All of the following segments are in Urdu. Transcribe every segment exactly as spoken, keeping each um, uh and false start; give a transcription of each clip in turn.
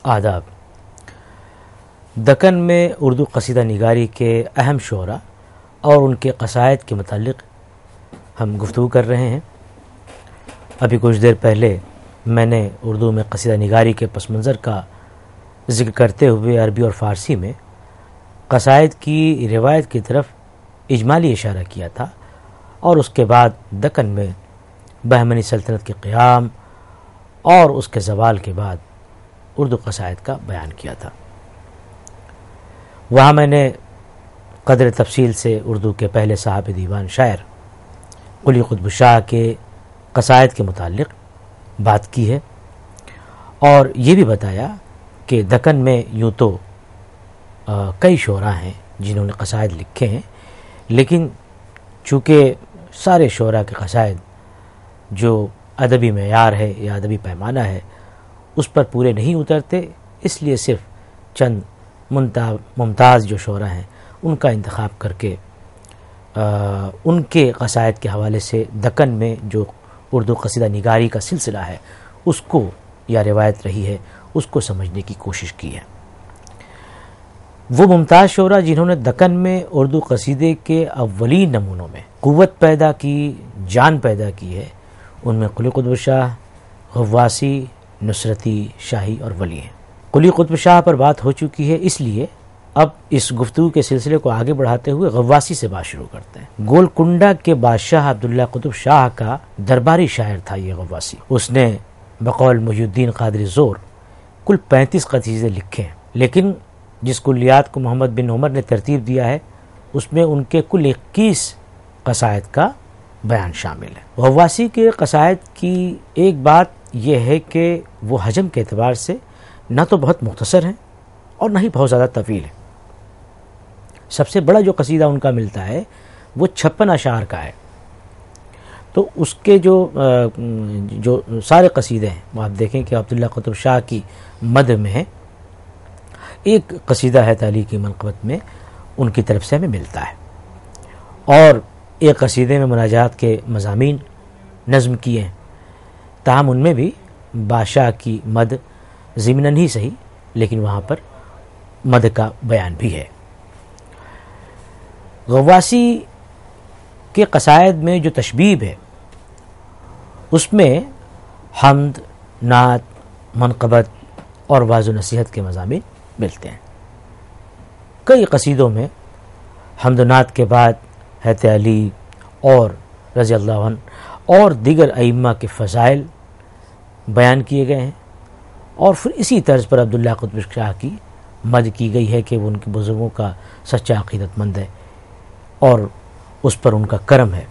آداب۔ دکن میں اردو قصیدہ نگاری کے اہم شعراء اور ان کے قصائد کے متعلق ہم گفتگو کر رہے ہیں۔ ابھی کچھ دیر پہلے میں نے اردو میں قصیدہ نگاری کے پس منظر کا ذکر کرتے ہوئے عربی اور فارسی میں قصائد کی روایت کی طرف اجمالی اشارہ کیا تھا، اور اس کے بعد دکن میں بہمنی سلطنت کے قیام اور اس کے زوال کے بعد اردو قصائد کا بیان کیا تھا۔ وہاں میں نے قدر تفصیل سے اردو کے پہلے صاحب دیوان شاعر قلی قطب شاہ کے قصائد کے متعلق بات کی ہے، اور یہ بھی بتایا کہ دکن میں یوں تو کئی شعراء ہیں جنہوں نے قصائد لکھے ہیں، لیکن چونکہ سارے شعراء کے قصائد جو ادبی معیار ہے یا ادبی پیمانہ ہے اس پر پورے نہیں اترتے، اس لیے صرف چند ممتاز جو شعراء ہیں ان کا انتخاب کر کے ان کے قصائد کے حوالے سے دکن میں جو اردو قصیدہ نگاری کا سلسلہ ہے اس کو یا روایت رہی ہے اس کو سمجھنے کی کوشش کی ہے۔ وہ ممتاز شعراء جنہوں نے دکن میں اردو قصیدے کے اولین نمونوں میں قوت پیدا کی، جان پیدا کی ہے، ان میں قلی قطب شاہ، غواصی، نصرتی، شاہی اور ولی ہیں۔ قلی قطب شاہ پر بات ہو چکی ہے، اس لیے اب اس گفتگو کے سلسلے کو آگے بڑھاتے ہوئے غواصی سے بات شروع کرتے ہیں۔ گولکنڈہ کے بادشاہ عبداللہ قطب شاہ کا درباری شاعر تھا یہ غواصی۔ اس نے بقول محی الدین قادری زور کل پینتیس قصیدے لکھے ہیں، لیکن جس کلیات کو محمد بن عمر نے ترتیب دیا ہے اس میں ان کے کل اکیس قصائد کا بیان شامل ہے۔ غواصی کے قصائد کی ایک بات یہ ہے کہ وہ حجم کے اعتبار سے نہ تو بہت مختصر ہیں اور نہ ہی بہت زیادہ طویل ہیں۔ سب سے بڑا جو قصیدہ ان کا ملتا ہے وہ چھپن اشعار کا ہے، تو اس کے جو جو سارے قصیدے ہیں وہ آپ دیکھیں کہ عبداللہ قطب شاہ کی مدح میں ہے۔ ایک قصیدہ ہے تعلیقی منقبت میں ان کی طرف سے ہمیں ملتا ہے، اور ایک قصیدے میں مناجات کے مضامین نظم کیے ہیں، تاہم ان میں بھی بادشاہ کی مدح ضمناً ہی صحیح لیکن وہاں پر مدح کا بیان بھی ہے۔ غواصی کے قصائد میں جو تشبیب ہے اس میں حمد، نعت، منقبت اور وعظ و نصیحت کے مضامین ملتے ہیں۔ کئی قصیدوں میں حمد و نعت کے بعد حضرت علی اور رضی اللہ عنہ اور دیگر ائمہ کے فضائل بیان کیے گئے ہیں، اور پھر اسی طرز پر عبداللہ قطب شاہ کی مدح کی گئی ہے کہ وہ ان کے بزرگوں کا سچا عقیدت مند ہے اور اس پر ان کا کرم ہے۔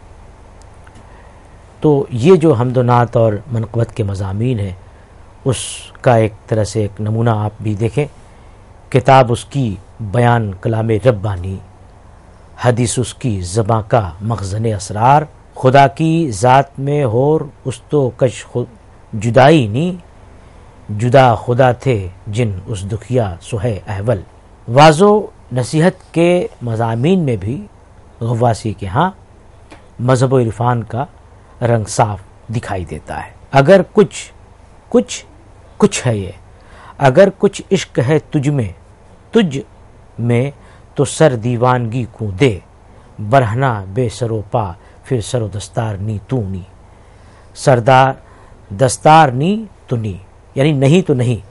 تو یہ جو حمد و نعت اور منقبت کے مضامین ہیں اس کا ایک طرح سے ایک نمونہ آپ بھی دیکھیں۔ کتاب اس کی بیان کلام ربانی، حدیث اس کی زباں کا مخزن اسرار، خدا کی ذات میں ہور اس تو کش خود جدائی نی، جدا خدا تھے جن اس دکھیا سہے احول۔ وعظ و نصیحت کے مضامین میں بھی غواصی کے ہاں مذہب و عرفان کا رنگ صاف دکھائی دیتا ہے۔ اگر کچھ کچھ کچھ ہے یہ، اگر کچھ عشق ہے تجھ میں تجھ میں تو سر دیوانگی کو دے، برہنہ بے سر و پا پھر سر و دستار نی تو نی، سردار دستار نی تو نی، یعنی نہیں تو نہیں۔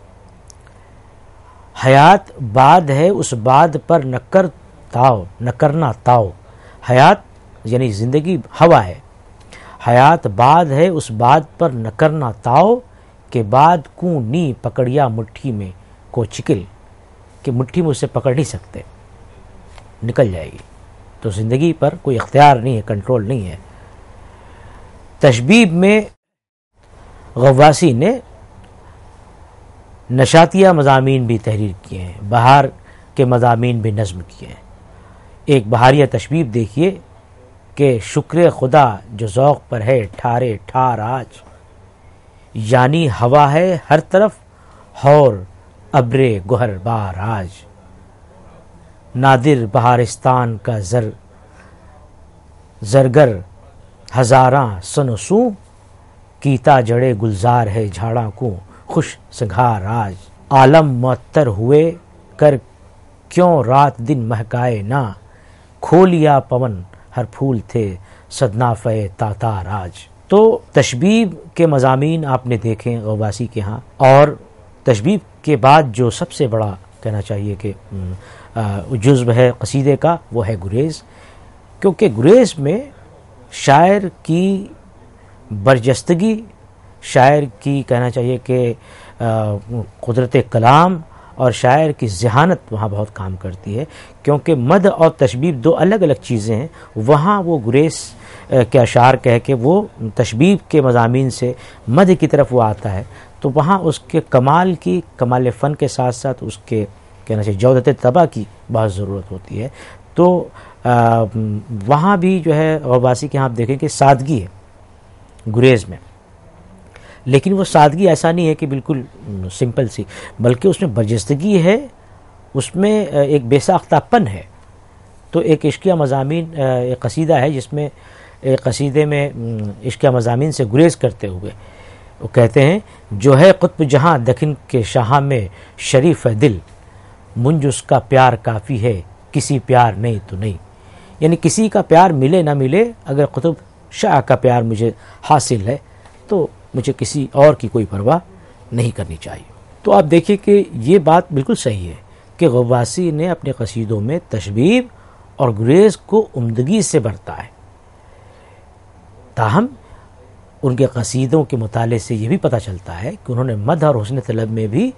حیات باد ہے اس باد پر نہ کر تاؤ نہ کرنا تاؤ، حیات یعنی زندگی ہوا ہے، حیات باد ہے اس باد پر نہ کرنا تاؤ، کہ بعد کو نی پکڑیا مٹھی میں کو چکل، کہ مٹھی میں اسے پکڑ نہیں سکتے، نکل جائے گی۔ تو زندگی پر کوئی اختیار نہیں ہے، کنٹرول نہیں ہے۔ تشبیب میں غواصی نے نشاتیہ مضامین بھی تحریر کیے ہیں، بہار کے مضامین بھی نظم کیے ہیں۔ ایک بہاریہ تشبیب دیکھیے کہ شکر خدا جو ذوق پر ہے ٹھارے ٹھار آج، یعنی ہوا ہے ہر طرف اور ابر گہر بار آج، نادر بہارستان کا زر زرگر ہزاراں سن و سو، کیتا جڑے گلزار ہے جھاڑاں کو خوش سنگھار آج، عالم معطر ہوئے کر کیوں رات دن مہکائے نہ، کھولیا پون ہر پھول تھے صدنافے تاتار آج۔ تو تشبیب کے مضامین آپ نے دیکھیں غواصی کے ہاں، اور تشبیب کے بعد جو سب سے بڑا کہنا چاہیے کہ جزو ہے قصیدے کا وہ ہے گریز، کیونکہ گریز میں شاعر کی برجستگی، شاعر کی کہنا چاہیے کہ قدرت کلام اور شاعر کی ذہانت وہاں بہت کام کرتی ہے، کیونکہ مدح اور تشبیب دو الگ الگ چیزیں ہیں۔ وہاں وہ گریز کے اشعار کہہ کہ وہ تشبیب کے مضامین سے مدح کی طرف وہ آتا ہے، تو وہاں اس کے کمال کی، کمال فن کے ساتھ ساتھ اس کے کہنا چاہیے جودت طبع کی بہت ضرورت ہوتی ہے۔ تو وہاں بھی جو ہے غواصی کے ہاں آپ دیکھیں کہ سادگی ہے گریز میں، لیکن وہ سادگی ایسا نہیں ہے کہ بالکل سمپل سی، بلکہ اس میں برجستگی ہے، اس میں ایک بے ساختہ پن ہے۔ تو ایک عشقیہ مضامین ایک قصیدہ ہے جس میں ایک قصیدے میں عشقیہ مضامین سے گریز کرتے ہوئے وہ کہتے ہیں، جو ہے قطب جہاں دکن کے شاہ میں شریف ہے دل، منج اس کا پیار کافی ہے کسی پیار نہیں تو نہیں، یعنی کسی کا پیار ملے نہ ملے، اگر قطب شاہ کا پیار مجھے حاصل ہے تو مجھے کسی اور کی کوئی پرواہ نہیں کرنی چاہیے۔ تو آپ دیکھیے کہ یہ بات بالکل صحیح ہے کہ غواصی نے اپنے قصیدوں میں تشبیب اور گریز کو عمدگی سے برتا ہے، تاہم ان کے قصیدوں کے مطالعے سے یہ بھی پتہ چلتا ہے کہ انہوں نے مدح اور حسن طلب میں بھی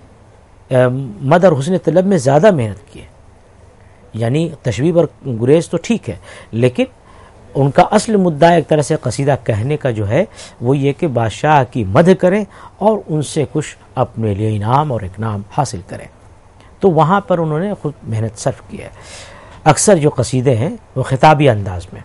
مدح اور حسن طلب میں زیادہ محنت کی ہے۔ یعنی تشبیب اور گریز تو ٹھیک ہے، لیکن ان کا اصل مدعا ایک طرح سے قصیدہ کہنے کا جو ہے وہ یہ کہ بادشاہ کی مدح کریں اور ان سے کچھ اپنے لیے انعام اور اکرام حاصل کریں، تو وہاں پر انہوں نے خود محنت صرف کی ہے۔ اکثر جو قصیدے ہیں وہ خطابی انداز میں،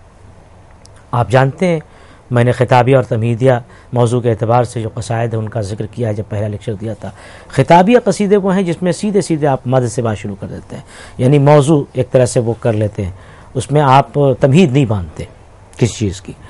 آپ جانتے ہیں میں نے خطابیہ اور تمہیدیہ موضوع کے اعتبار سے جو قصائد ہیں ان کا ذکر کیا ہے جب پہلا لیکچر دیا تھا۔ خطابیہ قصیدے وہ ہیں جس میں سیدھے سیدھے آپ مدح سے بات شروع کر دیتے ہیں، یعنی موضوع ایک طرح سے وہ کر لیتے ہیں، اس میں آپ تمہید نہیں باندھتے کسی چیز کی۔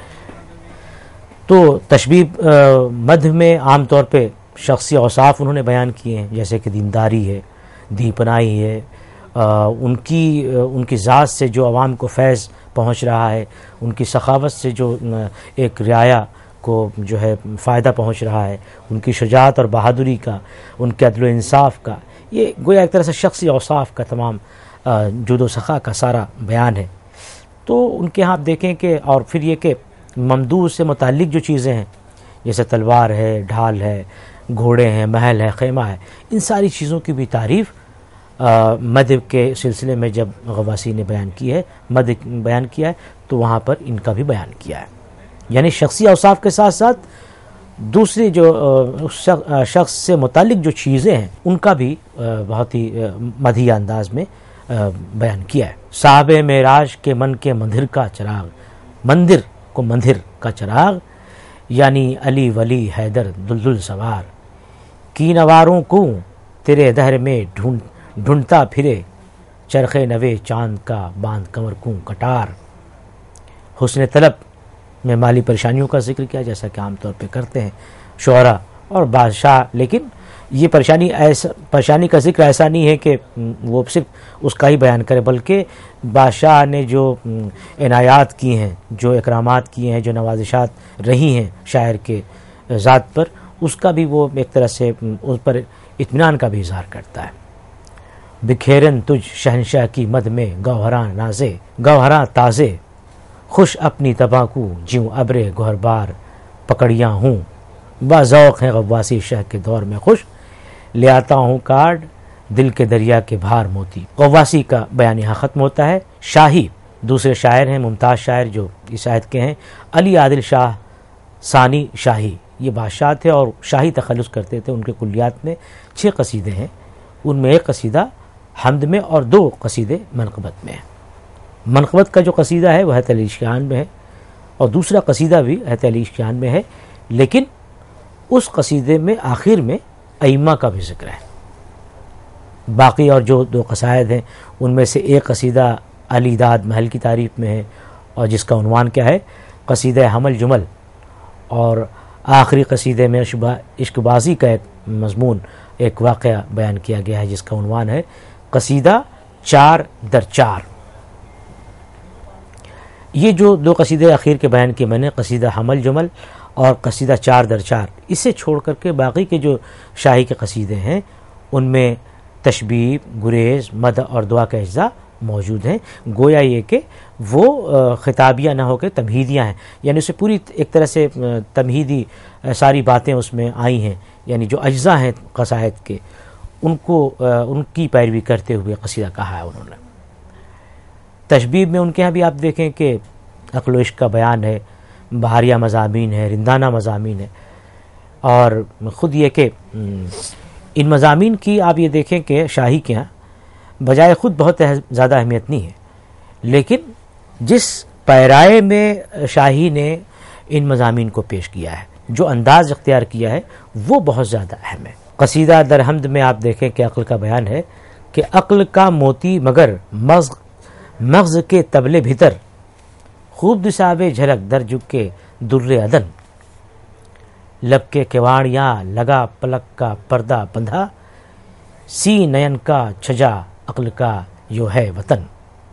تو تشبیب مدح میں عام طور پہ شخصی اوصاف انہوں نے بیان کیے ہیں، جیسے کہ دینداری ہے، دی پناہی ہے، ان کی ان کی ذات سے جو عوام کو فیض پہنچ رہا ہے، ان کی سخاوت سے جو ایک رعایا کو جو ہے فائدہ پہنچ رہا ہے، ان کی شجاعت اور بہادری کا، ان کے عدل و انصاف کا، یہ گویا ایک طرح سے شخصی اوصاف کا تمام جود و سخا کا سارا بیان ہے۔ تو ان کے ہاں آپ دیکھیں کہ اور پھر یہ کہ ممدوح سے متعلق جو چیزیں ہیں جیسے تلوار ہے، ڈھال ہے، گھوڑے ہیں، محل ہے، خیمہ ہے، ان ساری چیزوں کی بھی تعریف مدح کے سلسلے میں جب غواصی نے بیان کی ہے، مدح بیان کیا ہے، تو وہاں پر ان کا بھی بیان کیا ہے۔ یعنی شخصی اوصاف کے ساتھ ساتھ دوسری جو شخص سے متعلق جو چیزیں ہیں ان کا بھی بہت ہی مدحیہ انداز میں بیان کیا ہے۔ صاحب معراج کے من کے مندر کا چراغ، مندر کو مندر کا چراغ، یعنی علی ولی حیدر دلدل سوار، کی نواروں کو تیرے دہر میں ڈھونڈ ڈھونڈتا پھرے، چرخے نوے چاند کا باندھ کمر کو کٹار۔ حسن طلب میں مالی پریشانیوں کا ذکر کیا، جیسا کہ عام طور پہ کرتے ہیں شعراء اور بادشاہ، لیکن یہ پریشانی ایسا پریشانی کا ذکر ایسا نہیں ہے کہ وہ صرف اس کا ہی بیان کرے، بلکہ بادشاہ نے جو عنایات کی ہیں، جو اکرامات کیے ہیں، جو نوازشات رہی ہیں شاعر کے ذات پر، اس کا بھی وہ ایک طرح سے اس پر اطمینان کا بھی اظہار کرتا ہے۔ بکھیرن تجھ شہنشاہ کی مد میں گوہراں نازے، گوہراں تازے، خوش اپنی طبع کو جیوں ابر گوہر بار پکڑیاں ہوں، با ذوق ہے غواصی شہ کے دور میں خوش، لے آتا ہوں کارڈ دل کے دریا کے بھار موتی۔ غواصی کا بیان یہاں ختم ہوتا ہے۔ شاہی دوسرے شاعر ہیں، ممتاز شاعر جو اس آیت کے ہیں، علی عادل شاہ ثانی شاہی، یہ بادشاہ تھے اور شاہی تخلص کرتے تھے۔ ان کے کلیات میں چھ قصیدے ہیں، ان میں ایک قصیدہ حمد میں اور دو قصیدے منقبت میں ہیں۔ منقبت کا جو قصیدہ ہے وہ حیات علی اشکیان میں ہے، اور دوسرا قصیدہ بھی حیات علی اشکیان میں ہے، لیکن اس قصیدے میں آخر میں ائمہ کا بھی ذکر ہے۔ باقی اور جو دو قصائد ہیں ان میں سے ایک قصیدہ علی داد محل کی تعریف میں ہے، اور جس کا عنوان کیا ہے، قصیدہ حمل جمل، اور آخری قصیدے میں عشق بازی کا ایک مضمون، ایک واقعہ بیان کیا گیا ہے جس کا عنوان ہے قصیدہ چار در چار۔ یہ جو دو قصیدے اخیر کے بیان کیے میں نے، قصیدہ حمل جمل اور قصیدہ چار در چار، اسے چھوڑ کر کے باقی کے جو شاہی کے قصیدے ہیں ان میں تشبیب، گریز، مدح اور دعا کے اجزاء موجود ہیں۔ گویا یہ کہ وہ خطابیہ نہ ہو کے تمہیدیاں ہیں، یعنی اسے پوری ایک طرح سے تمہیدی ساری باتیں اس میں آئی ہیں، یعنی جو اجزاء ہیں قصائد کے ان کو ان کی پیروی کرتے ہوئے قصیدہ کہا ہے انہوں نے۔ تشبیب میں ان کے ہاں بھی آپ دیکھیں کہ عقل و عشق کا بیان ہے، بہاریہ مضامین ہے، رندانہ مضامین ہے، اور خود یہ کہ ان مضامین کی آپ یہ دیکھیں کہ شاہی کے ہاں بجائے خود بہت زیادہ اہمیت نہیں ہے، لیکن جس پیرائے میں شاہی نے ان مضامین کو پیش کیا ہے، جو انداز اختیار کیا ہے، وہ بہت زیادہ اہم ہے۔ قصیدہ در حمد میں آپ دیکھیں کہ عقل کا بیان ہے کہ عقل کا موتی مگر مغز مغز کے تبلے بھیتر، خوب دساوے جھلک در جگ کے در عدن، لب کے کواڑیاں لگا پلک کا پردہ بندھا، سی نین کا چھجا عقل کا جو ہے وطن۔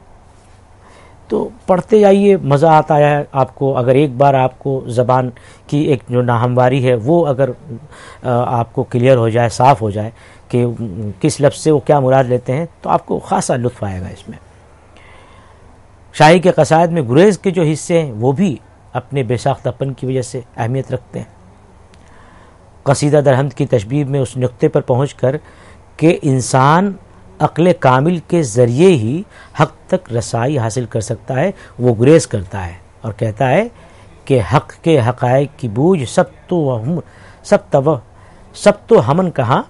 تو پڑھتے جائیے، مزہ آتا ہے آپ کو۔ اگر ایک بار آپ کو زبان کی ایک جو ناہمواری ہے وہ اگر آپ کو کلیئر ہو جائے، صاف ہو جائے کہ کس لفظ سے وہ کیا مراد لیتے ہیں، تو آپ کو خاصا لطف آئے گا اس میں۔ شاہی کے قصائد میں گریز کے جو حصے ہیں وہ بھی اپنے بے ساختہ پن کی وجہ سے اہمیت رکھتے ہیں۔ قصیدہ در حمد کی تشبیب میں اس نقطے پر پہنچ کر کہ انسان عقل کامل کے ذریعے ہی حق تک رسائی حاصل کر سکتا ہے، وہ گریز کرتا ہے اور کہتا ہے کہ حق کے حقائق کی بوجھ سب تو ہم سب تو سب تو ہمن کہاں،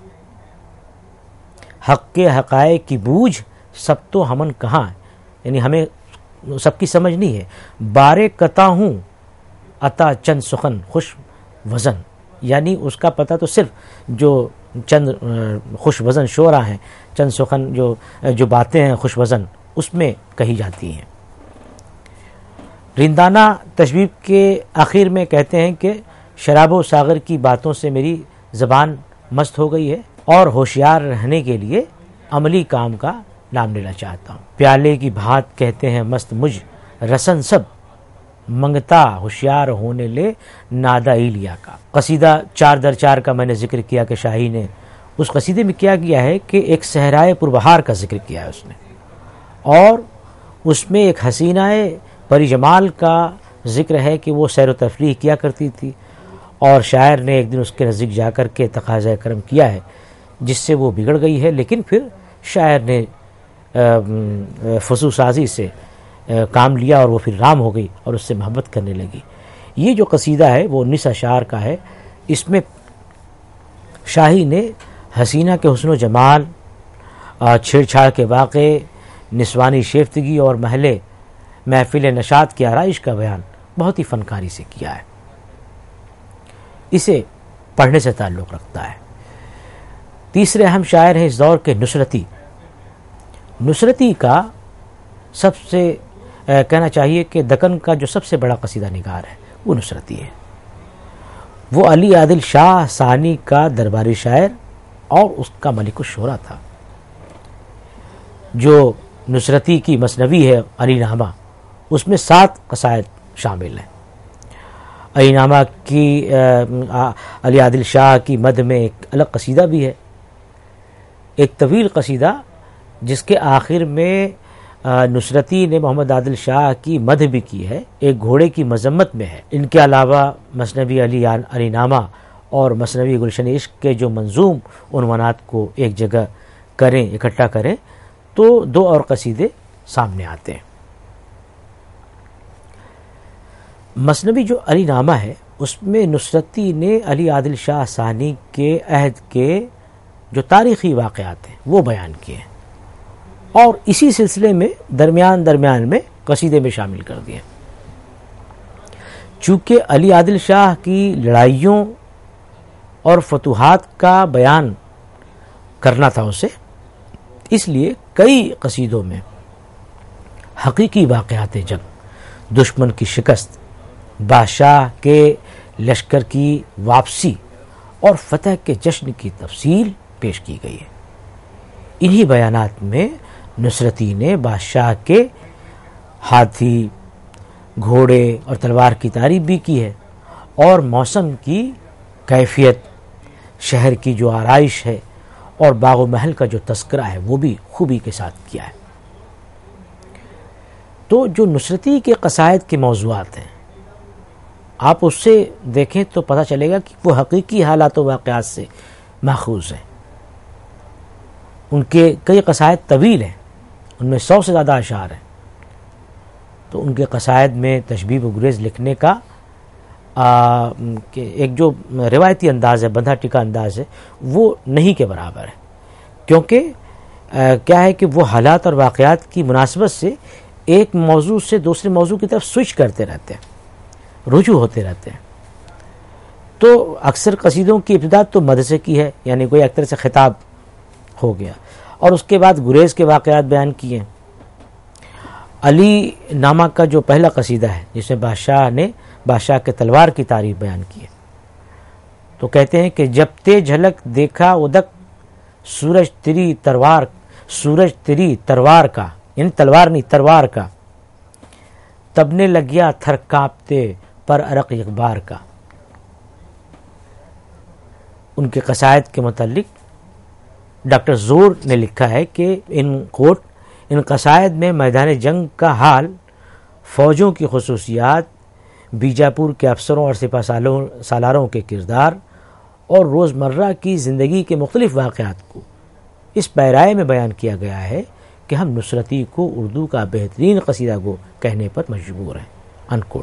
حق کے حقائق کی بوجھ سب تو ہمن کہاں، یعنی ہمیں سب کی سمجھ نہیں ہے۔ بارے قطع ہوں عطا چند سخن خوش وزن، یعنی اس کا پتہ تو صرف جو چند خوش وزن شعرا ہیں، چند سخن جو جو باتیں ہیں خوش وزن، اس میں کہی جاتی ہیں۔ رندانہ تشبیب کے آخر میں کہتے ہیں کہ شراب و ساغر کی باتوں سے میری زبان مست ہو گئی ہے اور ہوشیار رہنے کے لیے عملی کام کا نام لینا چاہتا ہوں۔ پیالے کی بھات کہتے ہیں مست مجھ رسن سب، منگتا ہوشیار ہونے لے نادا ایلیا کا۔ قصیدہ چار در چار کا میں نے ذکر کیا کہ شاہی نے اس قصیدے میں کیا کیا ہے کہ ایک صحرائے پربہار کا ذکر کیا ہے اس نے، اور اس میں ایک حسینہ پری جمال کا ذکر ہے کہ وہ سیر و تفریح کیا کرتی تھی، اور شاعر نے ایک دن اس کے نزدیک جا کر کے تقاضۂ کرم کیا ہے جس سے وہ بگڑ گئی ہے، لیکن پھر شاعر نے فضول سازی سے کام لیا اور وہ پھر رام ہو گئی اور اس سے محبت کرنے لگی۔ یہ جو قصیدہ ہے وہ انیس اشعار کا ہے۔ اس میں شاہی نے حسینہ کے حسن و جمال، چھیڑ چھاڑ کے واقعے، نسوانی شیفتگی اور محلے محفل نشاط کی آرائش کا بیان بہت ہی فنکاری سے کیا ہے۔ اسے پڑھنے سے تعلق رکھتا ہے۔ تیسرے اہم شاعر ہیں اس دور کے نصرتی۔ نصرتی کا سب سے کہنا چاہیے کہ دکن کا جو سب سے بڑا قصیدہ نگار ہے وہ نصرتی ہے۔ وہ علی عادل شاہ ثانی کا درباری شاعر اور اس کا ملک الشعراء تھا۔ جو نصرتی کی مثنوی ہے علی نامہ، اس میں سات قصائد شامل ہیں۔ علی نامہ کی علی عادل شاہ کی مدح میں ایک الگ قصیدہ بھی ہے، ایک طویل قصیدہ جس کے آخر میں نصرتی نے محمد عادل شاہ کی مدح بھی کی ہے، ایک گھوڑے کی مذمت میں ہے۔ ان کے علاوہ مثنوی علی علی نامہ اور مثنوی گلشن عشق کے جو منظوم عنوانات کو ایک جگہ کریں، اکٹھا کریں، تو دو اور قصیدے سامنے آتے ہیں۔ مثنوی جو علی نامہ ہے اس میں نصرتی نے علی عادل شاہ ثانی کے عہد کے جو تاریخی واقعات ہیں وہ بیان کیے ہیں، اور اسی سلسلے میں درمیان درمیان میں قصیدے میں شامل کر دیے۔ چونکہ علی عادل شاہ کی لڑائیوں اور فتوحات کا بیان کرنا تھا اسے، اس لیے کئی قصیدوں میں حقیقی واقعات جنگ، دشمن کی شکست، بادشاہ کے لشکر کی واپسی اور فتح کے جشن کی تفصیل پیش کی گئی ہے۔ انہی بیانات میں نصرتی نے بادشاہ کے ہاتھی، گھوڑے اور تلوار کی تعریف بھی کی ہے، اور موسم کی کیفیت، شہر کی جو آرائش ہے اور باغ و محل کا جو تذکرہ ہے وہ بھی خوبی کے ساتھ کیا ہے۔ تو جو نصرتی کے قصائد کے موضوعات ہیں، آپ اس سے دیکھیں تو پتہ چلے گا کہ وہ حقیقی حالات و واقعات سے ماخوذ ہیں۔ ان کے کئی قصائد طویل ہیں، ان میں سو سے زیادہ اشعار ہیں، تو ان کے قصائد میں تشبیہ و گریز لکھنے کا آ, کہ ایک جو روایتی انداز ہے، بندھا ٹکا انداز ہے، وہ نہیں کے برابر ہے، کیونکہ آ, کیا ہے کہ وہ حالات اور واقعات کی مناسبت سے ایک موضوع سے دوسرے موضوع کی طرف سوئچ کرتے رہتے ہیں، رجوع ہوتے رہتے ہیں۔ تو اکثر قصیدوں کی ابتدا تو مدح سے کی ہے، یعنی کوئی ایک طرح سے خطاب ہو گیا، اور اس کے بعد گریز کے واقعات بیان کیے ہیں۔ علی نامہ کا جو پہلا قصیدہ ہے جس میں بادشاہ نے بادشاہ کے تلوار کی تعریف بیان کی ہے، تو کہتے ہیں کہ جب تے جھلک دیکھا ادک سورج تیری تلوار سورج تیری تلوار کا، یعنی تلوار نہیں تلوار کا، تب نے لگیا تھر کانپتے پر عرق اخبار کا۔ ان کے قصائد کے متعلق ڈاکٹر زور نے لکھا ہے کہ ان کوٹ ان قصائد میں میدان جنگ کا حال، فوجوں کی خصوصیات، بیجاپور کے افسروں اور سپہ سالاروں کے کردار اور روزمرہ کی زندگی کے مختلف واقعات کو اس پیرائے میں بیان کیا گیا ہے کہ ہم نصرتی کو اردو کا بہترین قصیدہ گو کہنے پر مجبور ہیں، انکوٹ۔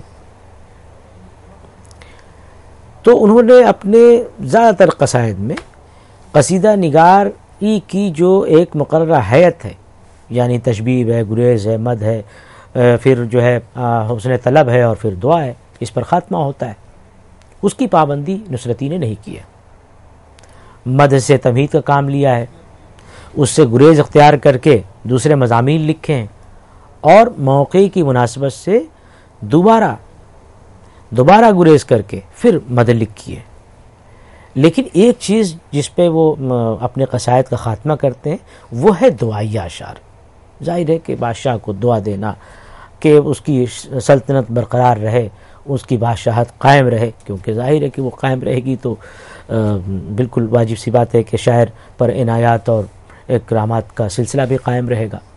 تو انہوں نے اپنے زیادہ تر قصائد میں قصیدہ نگاری کی جو ایک مقررہ حیت ہے، یعنی تشبیب ہے، گریز ہے، مدح ہے، پھر جو ہے حسن طلب ہے، اور پھر دعا ہے، اس پر خاتمہ ہوتا ہے، اس کی پابندی نصرتی نے نہیں کی ہے۔ مدح سے تمہید کا کام لیا ہے، اس سے گریز اختیار کر کے دوسرے مضامین لکھے ہیں، اور موقع کی مناسبت سے دوبارہ دوبارہ گریز کر کے پھر مدح لکھی ہے۔ لیکن ایک چیز جس پہ وہ اپنے قصائد کا خاتمہ کرتے ہیں وہ ہے دعائیہ اشعار۔ ظاہر ہے کہ بادشاہ کو دعا دینا کہ اس کی سلطنت برقرار رہے، اس کی بادشاہت قائم رہے، کیونکہ ظاہر ہے کہ وہ قائم رہے گی تو بالکل واجب سی بات ہے کہ شاعر پر عنایات اور اکرامات کا سلسلہ بھی قائم رہے گا۔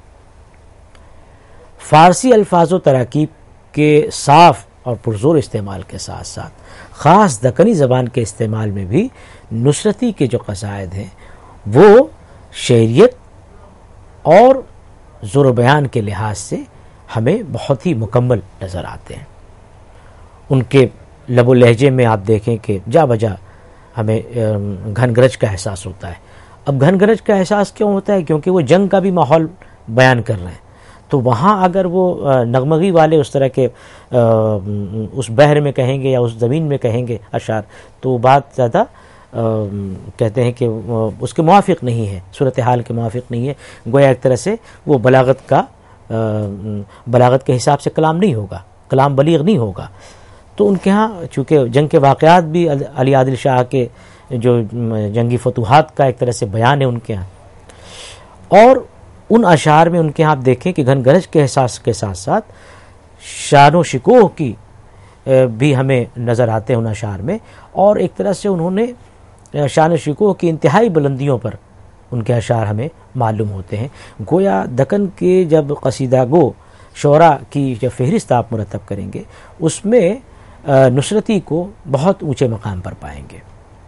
فارسی الفاظ و تراکیب کے صاف اور پرزور استعمال کے ساتھ ساتھ خاص دکنی زبان کے استعمال میں بھی نصرتی کے جو قصائد ہیں وہ شعریت اور زور و بیان کے لحاظ سے ہمیں بہت ہی مکمل نظر آتے ہیں۔ ان کے لب و لہجے میں آپ دیکھیں کہ جا بجا ہمیں گھن گرج کا احساس ہوتا ہے۔ اب گھن گرج کا احساس کیوں ہوتا ہے؟ کیونکہ وہ جنگ کا بھی ماحول بیان کر رہے ہیں، تو وہاں اگر وہ نغمگی والے اس طرح کے اس بحر میں کہیں گے یا اس زمین میں کہیں گے اشعار، تو بات زیادہ کہتے ہیں کہ اس کے موافق نہیں ہے، صورتحال کے موافق نہیں ہے، گویا ایک طرح سے وہ بلاغت کا بلاغت کے حساب سے کلام نہیں ہوگا، کلام بلیغ نہیں ہوگا۔ تو ان کے ہاں چونکہ جنگ کے واقعات بھی علی عادل شاہ کے جو جنگی فتوحات کا ایک طرح سے بیان ہے ان کے ہاں، اور ان اشعار میں ان کے ہاں آپ دیکھیں کہ گھن گرج کے احساس کے ساتھ ساتھ شان و شکوہ کی بھی ہمیں نظر آتے ہیں ان اشعار میں، اور ایک طرح سے انہوں نے شان و شکوہ کی انتہائی بلندیوں پر ان کے اشعار ہمیں معلوم ہوتے ہیں۔ گویا دکن کے جب قصیدہ گو شعراء کی جب فہرست آپ مرتب کریں گے اس میں نصرتی کو بہت اونچے مقام پر پائیں گے۔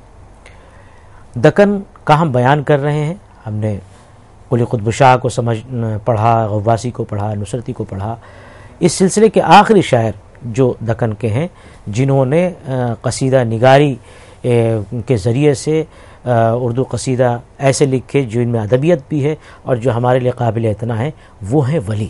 دکن کا ہم بیان کر رہے ہیں، ہم نے قلی قطب شاہ کو سمجھ پڑھا، غواصی کو پڑھا، نصرتی کو پڑھا۔ اس سلسلے کے آخری شاعر جو دکن کے ہیں جنہوں نے قصیدہ نگاری کے ذریعے سے اردو قصیدہ ایسے لکھے جو ان میں ادبیت بھی ہے اور جو ہمارے لیے قابل اعتنا ہے، وہ ہیں ولی۔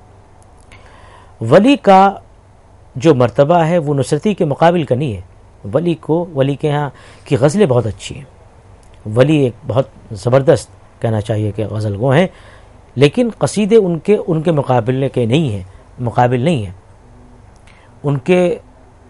ولی کا جو مرتبہ ہے وہ نصرتی کے مقابل کا نہیں ہے۔ ولی کو ولی کے ہاں کی غزلیں بہت اچھی ہیں، ولی ایک بہت زبردست کہنا چاہیے کہ غزل گو ہیں، لیکن قصیدے ان کے ان کے مقابلے کے نہیں ہیں، مقابل نہیں ہیں۔ ان کے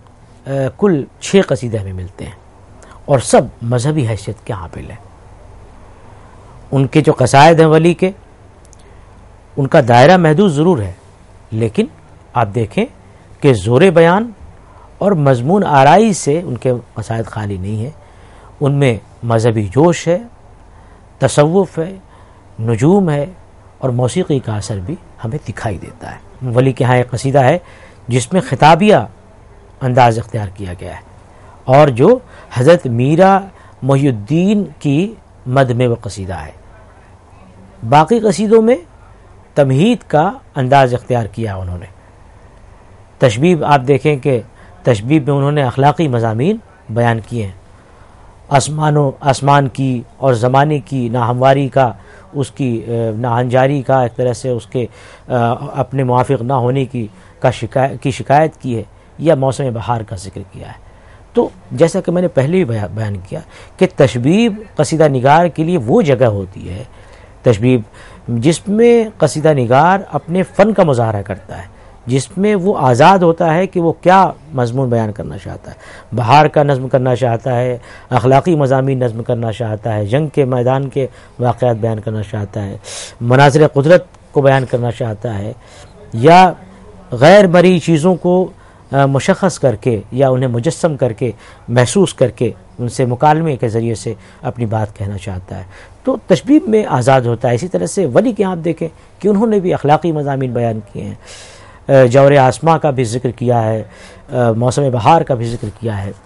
کل چھ قصیدے ہمیں ملتے ہیں اور سب مذہبی حیثیت کے حامل ہیں. ان کے جو قصائد ہیں ولی کے، ان کا دائرہ محدود ضرور ہے، لیکن آپ دیکھیں کہ زور بیان اور مضمون آرائی سے ان کے قصائد خالی نہیں ہیں. ان میں مذہبی جوش ہے، تصوف ہے، نجوم ہے اور موسیقی کا اثر بھی ہمیں دکھائی دیتا ہے. ولی کے ہاں ایک قصیدہ ہے جس میں خطابیہ انداز اختیار کیا گیا ہے اور جو حضرت میرا محی الدین کی مد میں وہ قصیدہ ہے. باقی قصیدوں میں تمہید کا انداز اختیار کیا انہوں نے. تشبیب آپ دیکھیں کہ تشبیب میں انہوں نے اخلاقی مضامین بیان کیے ہیں، آسمان و آسمان کی اور زمانے کی ناہمواری کا، اس کی ناہنجاری کا، ایک طرح سے اس کے اپنے موافق نہ ہونے کی کا شکایت کی شکایت کی ہے، یا موسم بہار کا ذکر کیا ہے. تو جیسا کہ میں نے پہلے بھی بیان کیا کہ تشبیب قصیدہ نگار کے لیے وہ جگہ ہوتی ہے، تشبیب جس میں قصیدہ نگار اپنے فن کا مظاہرہ کرتا ہے، جس میں وہ آزاد ہوتا ہے کہ وہ کیا مضمون بیان کرنا چاہتا ہے. بہار کا نظم کرنا چاہتا ہے، اخلاقی مضامین نظم کرنا چاہتا ہے، جنگ کے میدان کے واقعات بیان کرنا چاہتا ہے، مناظر قدرت کو بیان کرنا چاہتا ہے، یا غیر مرئی چیزوں کو مشخص کر کے یا انہیں مجسم کر کے محسوس کر کے ان سے مکالمے کے ذریعے سے اپنی بات کہنا چاہتا ہے. تو تشبیب میں آزاد ہوتا ہے. اسی طرح سے ولی کے آپ دیکھیں کہ انہوں نے بھی اخلاقی مضامین بیان کیے ہیں، جور آسماں کا بھی ذکر کیا ہے، موسم بہار کا بھی ذکر کیا ہے.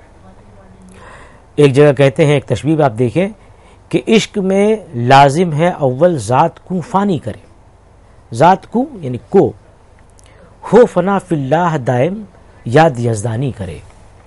ایک جگہ کہتے ہیں، ایک تشبیب آپ دیکھیں کہ عشق میں لازم ہے اول ذات کو فانی کرے. ذات کو یعنی کو ہو فنا فی اللہ دائم یاد یزدانی کرے.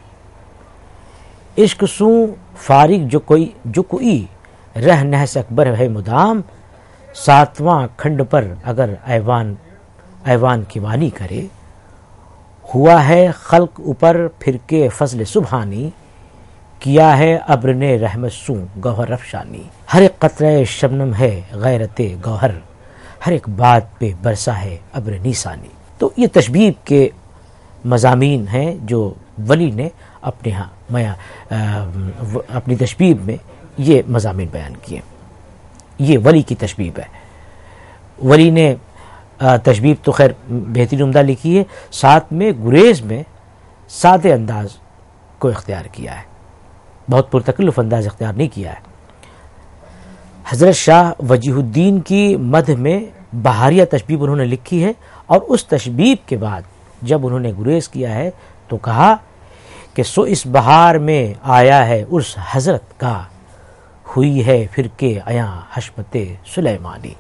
عشق سوں فارغ جو کوئی جو کوئی رہ نحس اکبر ہے مدام، ساتواں کھنڈ پر اگر ایوان ایوان کی وانی کرے. ہوا ہے خلق اوپر پھر کے فضل سبحانی، کیا ہے ابر نے رحمت سوں گوہر افشانی. ہر ایک قطرہ شبنم ہے غیرت گوہر، ہر ایک بات پہ برسا ہے ابر نیسانی. تو یہ تشبیب کے مضامین ہیں جو ولی نے اپنے ہاں میاں اپنی تشبیب میں یہ مضامین بیان کیے. یہ ولی کی تشبیب ہے. ولی نے تشبیب تو خیر بہترین عمدہ لکھی ہے، ساتھ میں گریز میں سادے انداز کو اختیار کیا ہے، بہت پرتکلف انداز اختیار نہیں کیا ہے. حضرت شاہ وجیہ الدین کی مدح میں بہاریہ تشبیب انہوں نے لکھی ہے، اور اس تشبیب کے بعد جب انہوں نے گریز کیا ہے تو کہا کہ سو اس بہار میں آیا ہے عرس حضرت کا، ہوئی ہے پھر کے عیاں حشمت سلیمانی.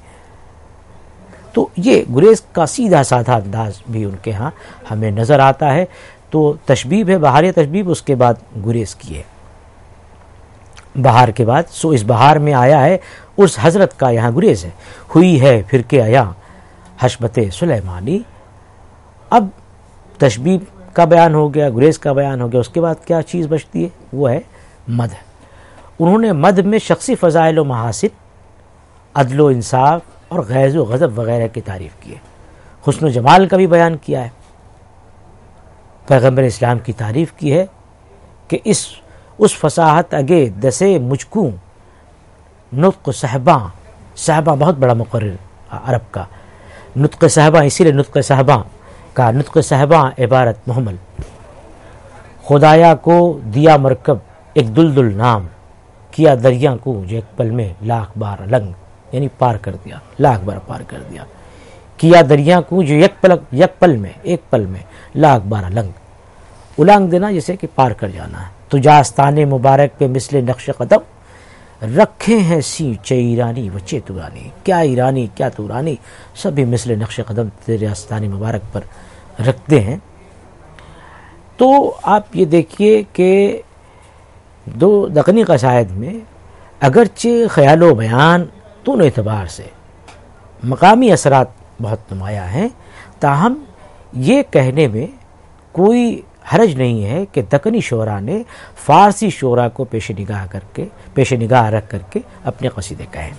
تو یہ گریز کا سیدھا سادھا انداز بھی ان کے ہاں ہمیں نظر آتا ہے. تو تشبیب ہے بہاریہ تشبیب، اس کے بعد گریز کی ہے. بہار کے بعد سو اس بہار میں آیا ہے عرس حضرت کا، یہاں گریز ہے، ہوئی ہے پھر کے عیاں حشمت سلیمانی. اب تشبیب کا بیان ہو گیا، گریز کا بیان ہو گیا، اس کے بعد کیا چیز بچتی ہے؟ وہ ہے مدح. انہوں نے مدح میں شخصی فضائل و محاسن، عدل و انصاف اور غیظ و غضب وغیرہ کی تعریف کی ہے. حسن و جمال کا بھی بیان کیا ہے. پیغمبر اسلام کی تعریف کی ہے کہ اس اس فصاحت اگے دسے مجھ کو نطق صحباں. صحباں بہت بڑا مقرر عرب کا، نطق صحباں اسی لیے نطق صحباں کا، نطق صحباں عبارت محمل. خدایا کو دیا مرکب ایک دلدل نام، کیا دریا کو جو ایک پل میں لاکھ بار لنگ، یعنی پار کر دیا، لاکھ بار پار کر دیا. کیا دریا کو جو یک پل یک پل میں ایک پل میں لاکھ بار لنگ، الانگ دینا جیسے کہ پار کر جانا ہے. تجا آستان مبارک پہ مثل نقش قدم، رکھے ہیں سی چے ایرانی و چے تورانی. کیا ایرانی کیا تورانی، سبھی مثل نقش قدم تیرے آستان مبارک پر رکھتے ہیں. تو آپ یہ دیکھیے کہ دو دکنی قصائد میں اگرچہ خیال و بیان دونوں اعتبار سے مقامی اثرات بہت نمایاں ہیں، تاہم یہ کہنے میں کوئی حرج نہیں ہے کہ دکنی شعراء نے فارسی شعراء کو پیش نگاہ کر کے پیش نگاہ رکھ کر کے اپنے قصیدے کہیں.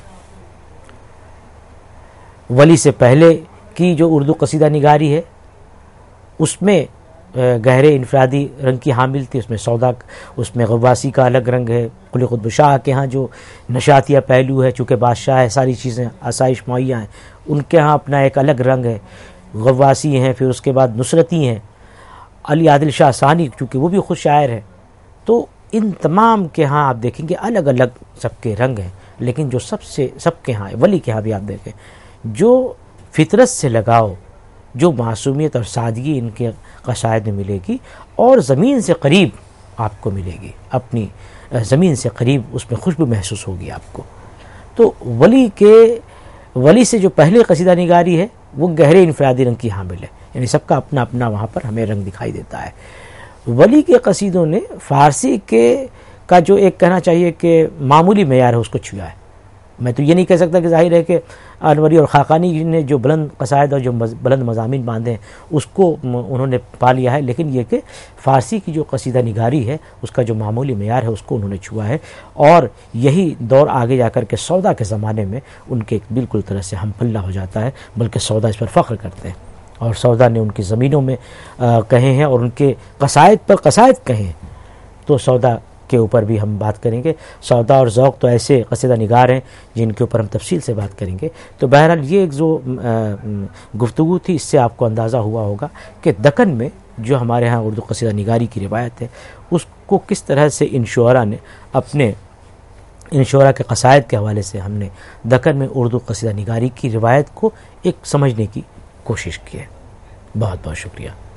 ولی سے پہلے کی جو اردو قصیدہ نگاری ہے اس میں گہرے انفرادی رنگ کی حامل تھی. اس میں سودا، اس میں غواصی کا الگ رنگ ہے. قلی قطب شاہ کے ہاں جو نشاتیہ پہلو ہے، چونکہ بادشاہ ہے، ساری چیزیں آسائش مہیا ہیں، ان کے ہاں اپنا ایک الگ رنگ ہے. غواصی ہیں، پھر اس کے بعد نصرتی ہیں. علی عادل شاہ ثانی چونکہ وہ بھی خود شاعر ہے. تو ان تمام کے ہاں آپ دیکھیں گے الگ الگ سب کے رنگ ہیں، لیکن جو سب سے سب کے ہاں ولی کے ہاں بھی آپ دیکھیں جو فطرت سے لگاؤ، جو معصومیت اور سادگی ان کے قصائد میں ملے گی، اور زمین سے قریب آپ کو ملے گی، اپنی زمین سے قریب اس میں خوشبو محسوس ہوگی آپ کو. تو ولی کے ولی سے جو پہلے قصیدہ نگاری ہے وہ گہرے انفرادی رنگ کی حامل ہے، یعنی سب کا اپنا اپنا وہاں پر ہمیں رنگ دکھائی دیتا ہے. ولی کے قصیدوں نے فارسی کے کا جو ایک کہنا چاہیے کہ معمولی معیار ہے اس کو چھویا ہے. میں تو یہ نہیں کہہ سکتا کہ ظاہر ہے کہ انوری اور خاقانی نے جو بلند قصائد اور جو بلند مضامین باندھے ہیں اس کو انہوں نے پا لیا ہے، لیکن یہ کہ فارسی کی جو قصیدہ نگاری ہے اس کا جو معمولی معیار ہے اس کو انہوں نے چھوا ہے. اور یہی دور آگے جا کر کے سودا کے زمانے میں ان کے بالکل طرح سے ہم پلہ ہو جاتا ہے، بلکہ سودا اس پر فخر کرتے ہیں، اور سودا نے ان کی زمینوں میں کہے ہیں اور ان کے قصائد پر قصائد کہے ہیں. تو سودا کے اوپر بھی ہم بات کریں گے. سودا اور ذوق تو ایسے قصیدہ نگار ہیں جن کے اوپر ہم تفصیل سے بات کریں گے. تو بہرحال یہ ایک جو گفتگو تھی، اس سے آپ کو اندازہ ہوا ہوگا کہ دکن میں جو ہمارے ہاں اردو قصیدہ نگاری کی روایت ہے اس کو کس طرح سے ان شعراء نے اپنے ان شعراء کے قصائد کے حوالے سے ہم نے دکن میں اردو قصیدہ نگاری کی روایت کو ایک سمجھنے کی کوشش کی ہے. بہت بہت شکریہ.